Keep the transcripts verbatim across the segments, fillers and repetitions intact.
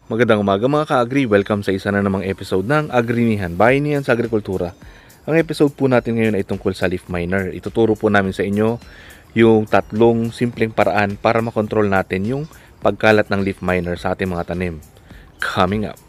Magandang umaga mga ka-agri, welcome sa isa na namang episode ng Agrinihan, Bayanihan sa Agrikultura. Ang episode po natin ngayon ay tungkol sa leaf miner. Ituturo po namin sa inyo yung tatlong simpleng paraan para makontrol natin yung pagkalat ng leaf miner sa ating mga tanim. Coming up!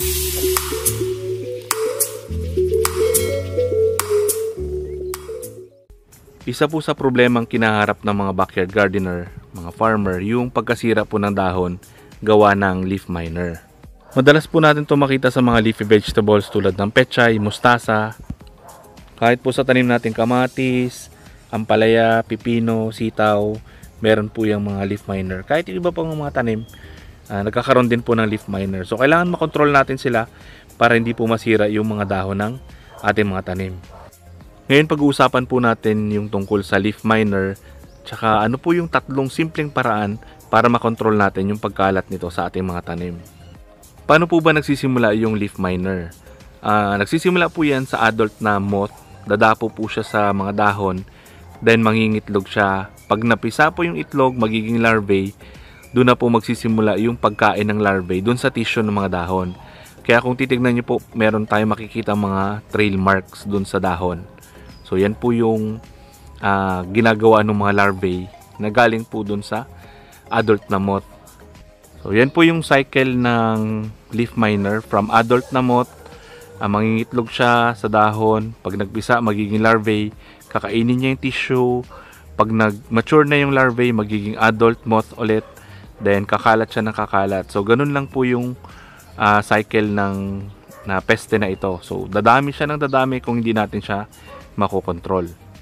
Isa po sa problemang kinaharap ng mga backyard gardener, mga farmer, yung pagkasira po ng dahon gawa ng leaf miner. Madalas po natin ito makita sa mga leafy vegetables tulad ng pechay, mustasa, kahit po sa tanim natin kamatis, ampalaya, pipino, sitaw, meron po yung mga leaf miner. Kahit yung iba pang mga tanim, uh, nagkakaroon din po ng leaf miner. So kailangan makontrol natin sila para hindi po masira yung mga dahon ng ating mga tanim. Ngayon pag-uusapan po natin yung tungkol sa leaf miner, tsaka ano po yung tatlong simpleng paraan para makontrol natin yung pagkalat nito sa ating mga tanim. Paano po ba nagsisimula yung leaf miner? Uh, nagsisimula po yan sa adult na moth. Dadapo po siya sa mga dahon, then mangingitlog siya. Pag napisa po yung itlog, magiging larvae, doon na po magsisimula yung pagkain ng larvae doon sa tissue ng mga dahon. Kaya kung titignan nyo po, meron tayong makikita mga trail marks doon sa dahon. So yan po yung uh, ginagawa ng mga larvae na galing po doon sa adult na moth. So yan po yung cycle ng leaf miner from adult na moth. Uh, mangingitlog siya sa dahon. Pag nagpisa, magiging larvae. Kakainin niya yung tissue. Pag nag-mature na yung larvae, magiging adult moth ulit. Then kakalat siya ng kakalat. So ganun lang po yung uh, cycle ng na peste na ito. So dadami siya ng dadami kung hindi natin siya makokontrol.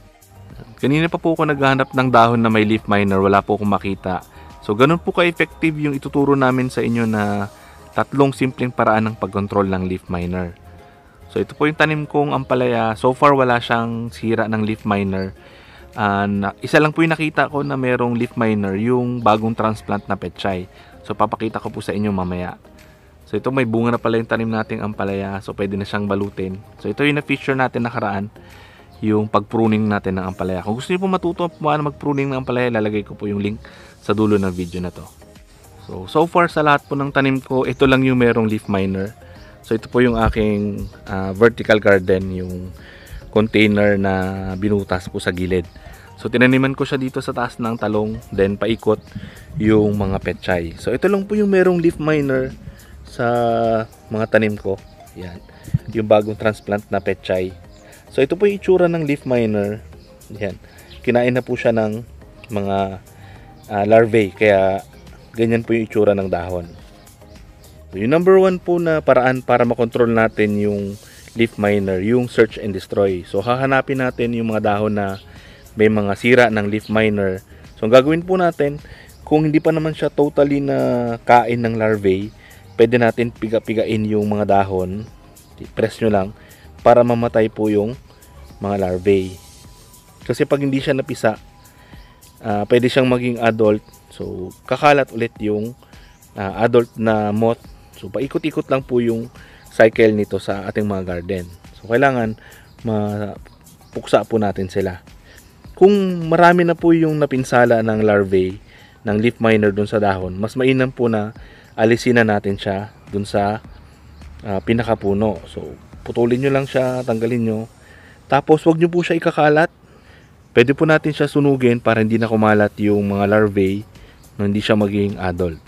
Kanina pa po ako naghahanap ng dahon na may leaf miner. Wala po akong makita. So, ganun po ka-effective yung ituturo namin sa inyo na tatlong simpleng paraan ng pag-control ng leaf miner. So, ito po yung tanim kong ampalaya. So far, wala siyang sira ng leaf miner. Uh, isa lang po yung nakita ko na merong leaf miner, yung bagong transplant na pechay. So, papakita ko po sa inyo mamaya. So, ito may bunga na pala yung tanim nating ampalaya. So, pwede na siyang balutin. So, ito yung na-feature natin nakaraan, yung pag-pruning natin ng ampalaya. Kung gusto niyo po matuto paano mag-pruning ng ampalaya, lalagay ko po yung link sa dulo ng video na to. So, so far sa lahat po ng tanim ko, ito lang yung merong leaf miner. So, ito po yung aking uh, vertical garden, yung container na binutas po sa gilid. So, tinaniman ko siya dito sa taas ng talong, then paikot yung mga pechay. So, ito lang po yung merong leaf miner sa mga tanim ko. Yan. Yung bagong transplant na pechay. So, ito po yung itsura ng leaf miner. Yan. Kinain na po siya ng mga Uh, larvae, kaya ganyan po yung itsura ng dahon. So, yung number one po na paraan para makontrol natin yung leaf miner, yung search and destroy. So hahanapin natin yung mga dahon na may mga sira ng leaf miner. So ang gagawin po natin, kung hindi pa naman siya totally na kain ng larvae, pwede natin piga-pigain yung mga dahon. Press nyo lang para mamatay po yung mga larvae. Kasi pag hindi siya napisa, Uh, pwede siyang maging adult. So kakalat ulit yung uh, adult na moth. So paikot-ikot lang po yung cycle nito sa ating mga garden. So kailangan mapuksa po natin sila. Kung marami na po yung napinsala ng larvae ng leaf miner dun sa dahon, mas mainam po na alisin na natin siya dun sa uh, pinakapuno. So putulin nyo lang siya, tanggalin nyo. Tapos wag nyo po siya ikakalat. Pwede po natin siya sunugin para hindi na kumalat yung mga larvae na hindi siya maging adult.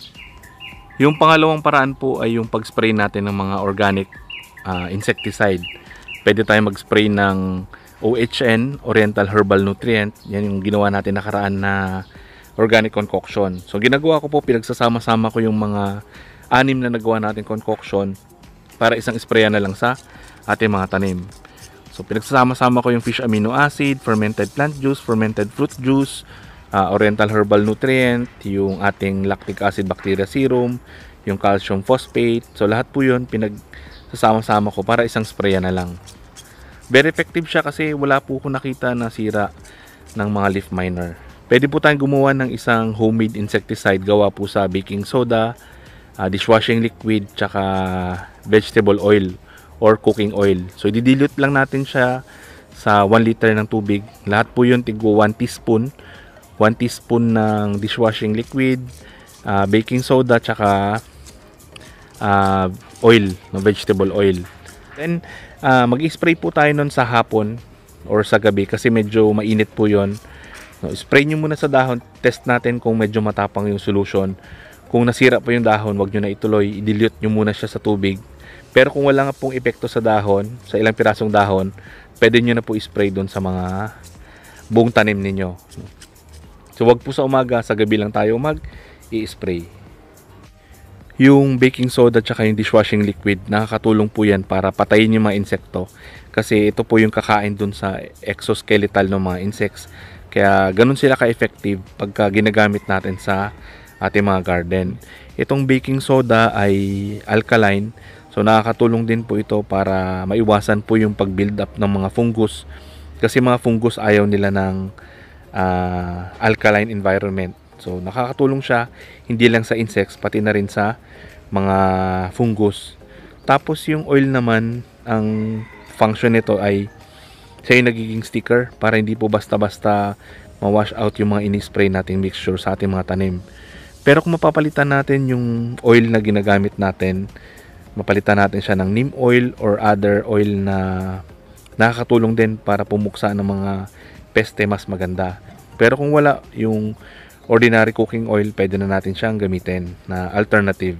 Yung pangalawang paraan po ay yung pag-spray natin ng mga organic uh, insecticide. Pwede tayo mag-spray ng O H N, Oriental Herbal Nutrient. Yan yung ginawa natin nakaraan na organic concoction. So ginagawa ko po, pinagsasama-sama ko yung mga anim na nagawa natin concoction para isang sprayan na lang sa ating mga tanim. So, pinagsasama-sama ko yung fish amino acid, fermented plant juice, fermented fruit juice, uh, Oriental Herbal Nutrient, yung ating lactic acid bacteria serum, yung calcium phosphate. So, lahat po yun pinagsasama-sama ko para isang sprayan na lang. Very effective siya kasi wala po ko nakita na sira ng mga leaf miner. Pwede po tayong gumawa ng isang homemade insecticide gawa po sa baking soda, uh, dishwashing liquid, tsaka vegetable oil or cooking oil. So, i-dilute lang natin siya sa one liter ng tubig. Lahat po yun, tigwa one teaspoon. one teaspoon ng dishwashing liquid, uh, baking soda, tsaka uh, oil, no, vegetable oil. Then uh, mag-spray po tayo nun sa hapon or sa gabi kasi medyo mainit po yon. No, spray nyo muna sa dahon, test natin kung medyo matapang yung solution. Kung nasira po yung dahon, wag nyo na ituloy, i-dilute nyo muna siya sa tubig. Pero kung wala nga pong epekto sa dahon, sa ilang pirasong dahon, pwede nyo na po i-spray doon sa mga buong tanim ninyo. So wag po sa umaga, sa gabi lang tayo mag-i-spray. Yung baking soda tsaka yung dishwashing liquid, nakakatulong po yan para patayin yung mga insekto. Kasi ito po yung kakain dun sa exoskeletal ng mga insects. Kaya ganun sila ka-effective pagka ginagamit natin sa ating mga garden. Itong baking soda ay alkaline. So nakakatulong din po ito para maiwasan po yung pag-build up ng mga fungus. Kasi mga fungus ayaw nila ng uh, alkaline environment. So nakakatulong siya hindi lang sa insects pati na rin sa mga fungus. Tapos yung oil naman, ang function nito ay siya yung nagiging sticker para hindi po basta-basta ma-wash out yung mga ini-spray nating mixture sa ating mga tanim. Pero kung mapapalitan natin yung oil na ginagamit natin, mapalitan natin siya ng neem oil or other oil na nakakatulong din para pumuksa ng mga peste mas maganda. Pero kung wala yung ordinary cooking oil, pwede na natin siyang gamitin na alternative.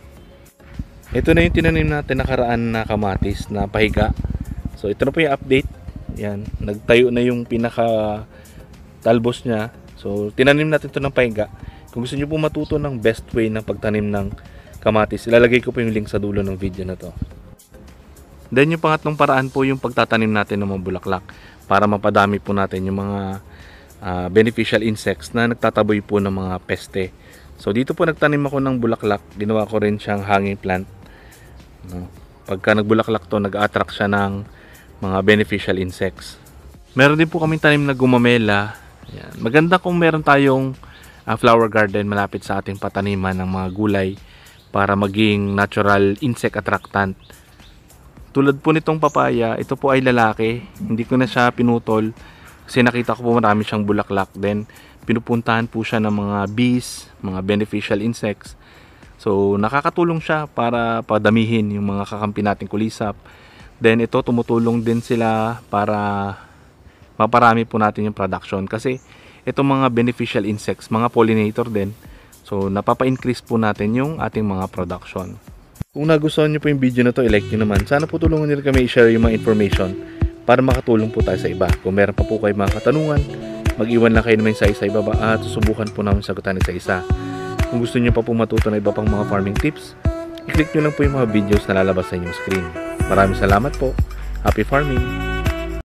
Ito na yung tinanim natin nakaraan na kamatis na pahiga. So ito na po yung update. Yan, nagtayo na yung pinaka talbos niya. So tinanim natin ito ng pahiga. Kung gusto niyo po matuto ng best way ng pagtanim ng kamatis, ilalagay ko po yung link sa dulo ng video na to. Then yung pangatlong paraan po yung pagtatanim natin ng mga bulaklak para mapadami po natin yung mga Uh, beneficial insects na nagtataboy po ng mga peste. So dito po nagtanim ako ng bulaklak, ginawa ko rin siyang hanging plant. No? Pagka nagbulaklak to, nag-attract siya ng mga beneficial insects. Meron din po kaming tanim na gumamela. Yan. Maganda kung meron tayong uh, flower garden malapit sa ating pataniman ng mga gulay para maging natural insect attractant. Tulad po nitong papaya, ito po ay lalaki. Hindi ko na siya pinutol kasi nakita ko po marami siyang bulaklak. Then pinupuntahan po siya ng mga bees, mga beneficial insects. So nakakatulong siya para padamihin yung mga kakampi nating kulisap. Then ito tumutulong din sila para maparami po natin yung production. Kasi itong mga beneficial insects, mga pollinator din. So napapa-increase po natin yung ating mga production. Kung nagustuhan nyo po yung video na to, i-like nyo naman. Sana po tulungan nyo kami i-share yung mga information para makatulong po tayo sa iba. Kung meron pa po kayo mga katanungan, mag-iwan lang kayo naman sa isa ibaba at susubukan po namin sagutan isa-isa. Kung gusto niyo pa po matuto na iba pang mga farming tips, i-click nyo lang po yung mga videos na lalabas sa inyong screen. Maraming salamat po. Happy farming!